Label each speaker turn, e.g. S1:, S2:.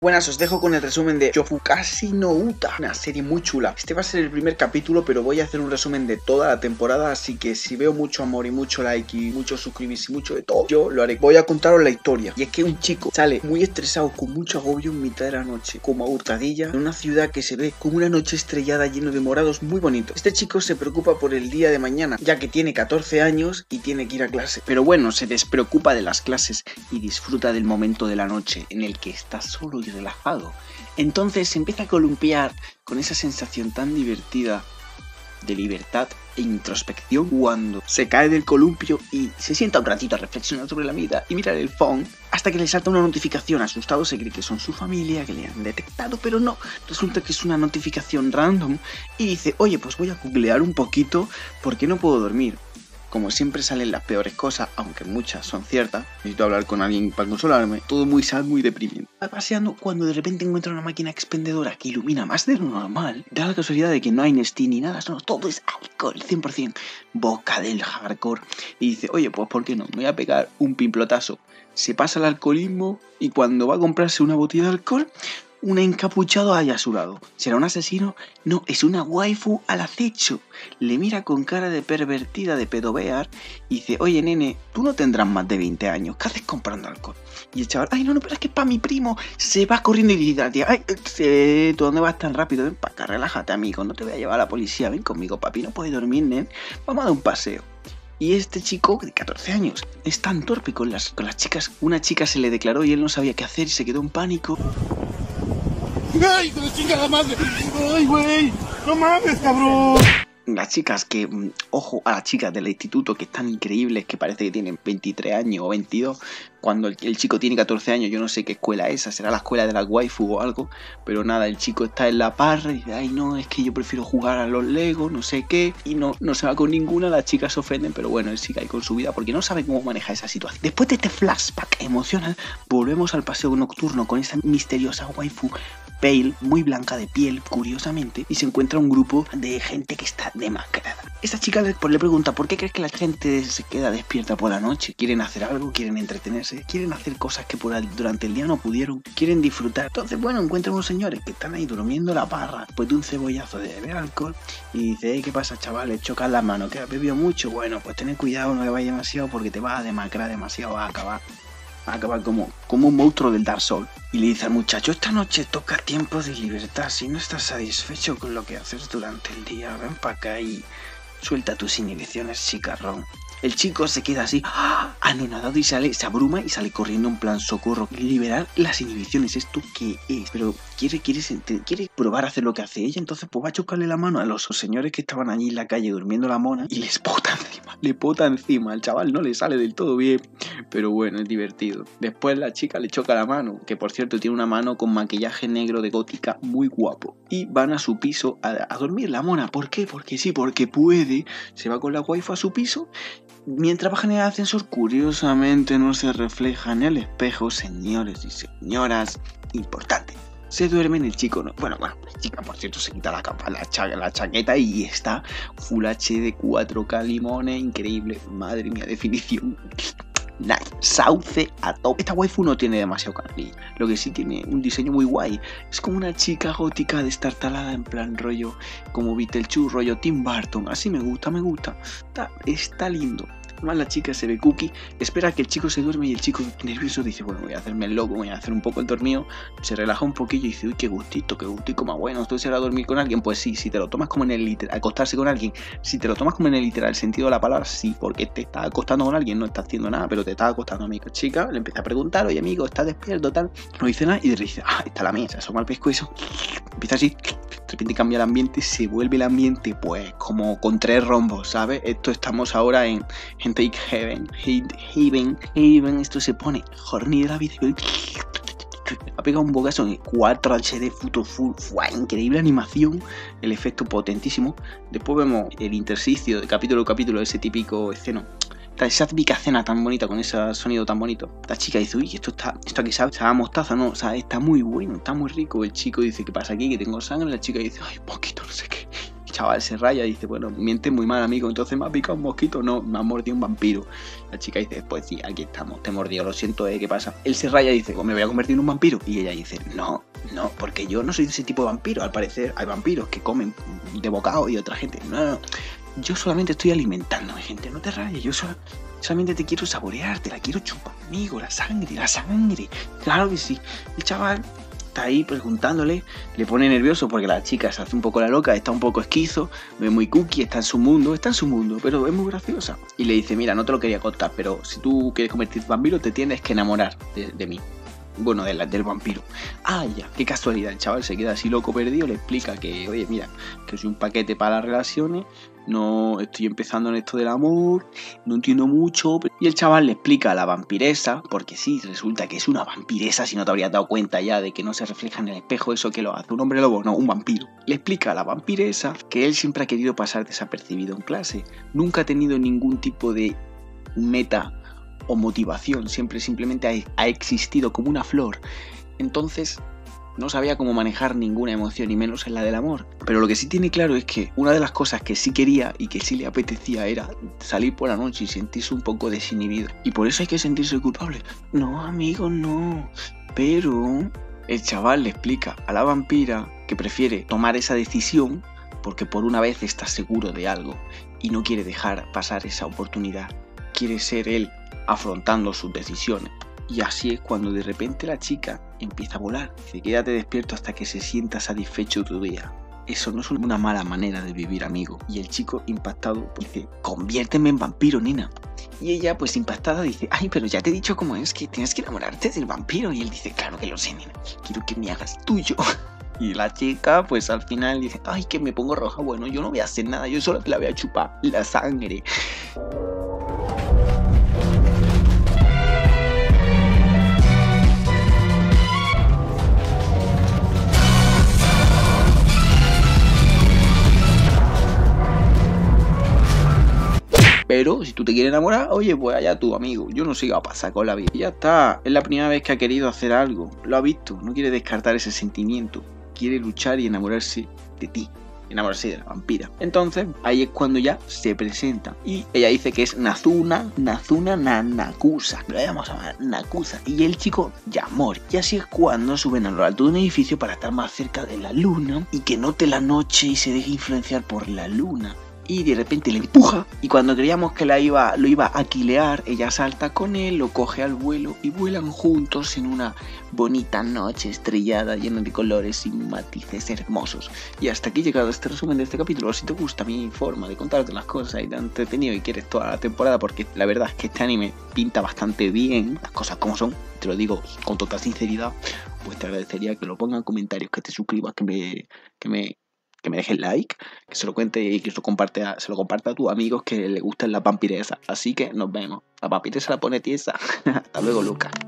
S1: Buenas, os dejo con el resumen de Yofukashi no Uta, una serie muy chula. Este va a ser el primer capítulo, pero voy a hacer un resumen de toda la temporada, así que si veo mucho amor y mucho like y mucho suscribirse y mucho de todo, yo lo haré. Voy a contaros la historia. Y es que un chico sale muy estresado, con mucho agobio en mitad de la noche, como a hurtadilla, en una ciudad que se ve como una noche estrellada lleno de morados muy bonitos. Este chico se preocupa por el día de mañana, ya que tiene 14 años y tiene que ir a clase. Pero bueno, se despreocupa de las clases y disfruta del momento de la noche en el que está solo y relajado. Entonces se empieza a columpiar con esa sensación tan divertida de libertad e introspección cuando se cae del columpio y se sienta un ratito a reflexionar sobre la vida y mirar el phone hasta que le salta una notificación. Asustado se cree que son su familia, que le han detectado, pero no, resulta que es una notificación random y dice, oye, pues voy a googlear un poquito porque no puedo dormir. Como siempre salen las peores cosas, aunque muchas son ciertas, necesito hablar con alguien para consolarme, todo muy sad, muy deprimente. Va paseando cuando de repente encuentra una máquina expendedora que ilumina más de lo normal. Da la casualidad de que no hay Nestea ni nada, no, todo es alcohol, 100%, boca del hardcore. Y dice, oye, pues ¿por qué no? Me voy a pegar un pimplotazo. Se pasa el alcoholismo y cuando va a comprarse una botella de alcohol, un encapuchado hay a su lado. ¿Será un asesino? No, es una waifu al acecho. Le mira con cara de pervertida de pedobear y dice, oye nene, tú no tendrás más de 20 años, ¿qué haces comprando alcohol? Y el chaval, ay no, pero es que es para mi primo. Se va corriendo y dice, tía, ay, ¿tú dónde vas tan rápido? Ven para acá, relájate amigo, no te voy a llevar a la policía, ven conmigo papi, no puedes dormir, nen, vamos a dar un paseo. Y este chico de 14 años es tan torpe con las chicas. Una chica se le declaró y él no sabía qué hacer y se quedó en pánico.
S2: ¡Ay, hijo de chingada madre! ¡Ay, güey! ¡No mames, cabrón!
S1: Las chicas que, ojo a las chicas del instituto que están increíbles, que parece que tienen 23 años o 22, cuando el chico tiene 14 años, yo no sé qué escuela es esa, será la escuela de la waifu o algo, pero nada, el chico está en la parra y dice, ay no, es que yo prefiero jugar a los Legos, no sé qué, y no se va con ninguna, las chicas se ofenden, pero bueno, él sigue ahí con su vida porque no sabe cómo manejar esa situación. Después de este flashback emocional, volvemos al paseo nocturno con esa misteriosa waifu pale, muy blanca de piel, curiosamente, y se encuentra un grupo de gente que está demacrada. Esta chica le pregunta, ¿por qué crees que la gente se queda despierta por la noche? ¿Quieren hacer algo? ¿Quieren entretenerse? ¿Quieren hacer cosas que durante el día no pudieron? ¿Quieren disfrutar? Entonces, bueno, encuentra unos señores que están ahí durmiendo la parra, después de un cebollazo de beber alcohol, y dice, ¿qué pasa, chavales? Chocan las manos, ¿que has bebido mucho? Bueno, pues tened cuidado, no bebáis demasiado porque te vas a demacrar demasiado, vas a acabar como un monstruo del Dark Souls. Y le dice al muchacho, esta noche toca tiempo de libertad, si no estás satisfecho con lo que haces durante el día, ven para acá y suelta tus inhibiciones, chicarrón. El chico se queda así, anonadado y se abruma y sale corriendo en plan socorro. Liberar las inhibiciones, ¿esto qué es? Pero quiere probar a hacer lo que hace ella, entonces pues va a chocarle la mano a los señores que estaban allí en la calle durmiendo la mona y les pota encima. Le pota encima, al chaval no le sale del todo bien, pero bueno, es divertido. Después la chica le choca la mano, que por cierto tiene una mano con maquillaje negro de gótica muy guapo. Y van a su piso a dormir la mona. ¿Por qué? Porque sí, porque puede. Se va con la waifu a su piso. Mientras bajan en el ascensor, curiosamente no se refleja en el espejo, señores y señoras, importante. Se duerme en el chico, ¿no? Bueno, la chica, por cierto, se quita la capa, la chaqueta y está Full HD 4K limones, increíble, madre mía, definición. Nice. Sauce a top. Esta waifu no tiene demasiado canalillo. Lo que sí tiene un diseño muy guay. Es como una chica gótica destartalada en plan rollo como Beetlejuice, rollo Tim Burton. Así me gusta. Está lindo. Además la chica se ve cookie, espera que el chico se duerme y el chico nervioso dice, bueno, voy a hacerme el loco, voy a hacer un poco el dormido, se relaja un poquillo y dice, uy, qué gustito más bueno, ¿esto será dormir con alguien? Pues sí, si te lo tomas como en el literal, acostarse con alguien, si te lo tomas como en el literal sentido de la palabra, sí, porque te estás acostando con alguien, no estás haciendo nada, pero te estás acostando, amigo. Chica, le empieza a preguntar, oye amigo, ¿estás despierto? Tal, no dice nada y le dice, está la mía, se asoma el pescuezo, empieza así, de repente cambia el ambiente, se vuelve el ambiente pues como con 3 rombos, ¿sabes? Estamos ahora en Take Heaven, esto se pone horny de la vida. Ha pegado un bocazo en 4 HD full, increíble animación, el efecto potentísimo. Después vemos el intersticio de capítulo a capítulo, ese típico escena. Esa típica escena tan bonita, con ese sonido tan bonito. La chica dice, uy, esto aquí sabe a mostaza, ¿no? O sea, está muy bueno, está muy rico. El chico dice, ¿qué pasa aquí? Que tengo sangre. La chica dice, ay, poquito, no sé qué. chaval se raya y dice, bueno, mientes muy mal, amigo, entonces me ha picado un mosquito, no, me ha mordido un vampiro. La chica dice, pues sí, aquí estamos, te mordió, lo siento, ¿qué pasa? Él se raya y dice, pues me voy a convertir en un vampiro. Y ella dice, no, porque yo no soy de ese tipo de vampiro, al parecer hay vampiros que comen de bocado y otra gente, no, yo solamente estoy alimentándome, gente, no te rayes, yo solamente te quiero saborear, te la quiero chupar, amigo, la sangre, claro que sí. El chaval está ahí preguntándole, le pone nervioso porque la chica se hace un poco la loca, está un poco esquizo, es muy cookie, está en su mundo, pero es muy graciosa. Y le dice, mira, no te lo quería contar, pero si tú quieres convertirte en vampiro te tienes que enamorar de mí. Bueno, del vampiro. Ah, ya, qué casualidad. El chaval se queda así loco perdido, le explica que, oye, mira, que soy un paquete para las relaciones, no estoy empezando en esto del amor, no entiendo mucho. Y el chaval le explica a la vampiresa, porque sí, resulta que es una vampiresa, si no te habrías dado cuenta ya de que no se refleja en el espejo eso que lo hace un hombre lobo, no, un vampiro. Le explica a la vampiresa que él siempre ha querido pasar desapercibido en clase, nunca ha tenido ningún tipo de meta o motivación, siempre simplemente ha existido como una flor. Entonces no sabía cómo manejar ninguna emoción, y menos en la del amor. Pero lo que sí tiene claro es que una de las cosas que sí quería y que sí le apetecía era salir por la noche y sentirse un poco desinhibido. Y por eso hay que sentirse culpable. No, amigo, no. Pero el chaval le explica a la vampira que prefiere tomar esa decisión porque por una vez está seguro de algo y no quiere dejar pasar esa oportunidad. Quiere ser él afrontando sus decisiones. Y así es cuando de repente la chica empieza a volar. Dice, quédate despierto hasta que se sienta satisfecho tu día. Eso no es una mala manera de vivir, amigo. Y el chico impactado dice, conviérteme en vampiro, nena. Y ella pues impactada dice, ay, pero ya te he dicho cómo es, que tienes que enamorarte del vampiro. Y él dice, claro que lo sé, nena, quiero que me hagas tuyo. Y la chica pues al final dice, ay, que me pongo roja, bueno, yo no voy a hacer nada, yo solo te la voy a chupar la sangre. Pero si tú te quieres enamorar, oye, pues allá tú, amigo. Yo no sé qué va a pasar con la vida. Ya está. Es la primera vez que ha querido hacer algo. Lo ha visto. No quiere descartar ese sentimiento. Quiere luchar y enamorarse de ti. Enamorarse de la vampira. Entonces, ahí es cuando ya se presenta. Y ella dice que es Nazuna Nanakusa. Pero la vamos a llamar Nakusa. Y el chico ya muere. Y así es cuando suben a lo alto de un edificio para estar más cerca de la luna. Y que note la noche y se deje influenciar por la luna. Y de repente le empuja, y cuando creíamos que lo iba a quilear, ella salta con él, lo coge al vuelo y vuelan juntos en una bonita noche estrellada llena de colores y matices hermosos. Y hasta aquí he llegado este resumen de este capítulo. Si te gusta mi forma de contarte las cosas y te ha entretenido y quieres toda la temporada, porque la verdad es que este anime pinta bastante bien, las cosas como son, te lo digo con total sinceridad, pues te agradecería que lo pongan en comentarios, que te suscribas, que me dejes like, que se lo cuente y que se lo comparta a tus amigos que le gusten las vampiresas. Así que nos vemos. La vampiresa la pone tiesa. Hasta luego, Lucas.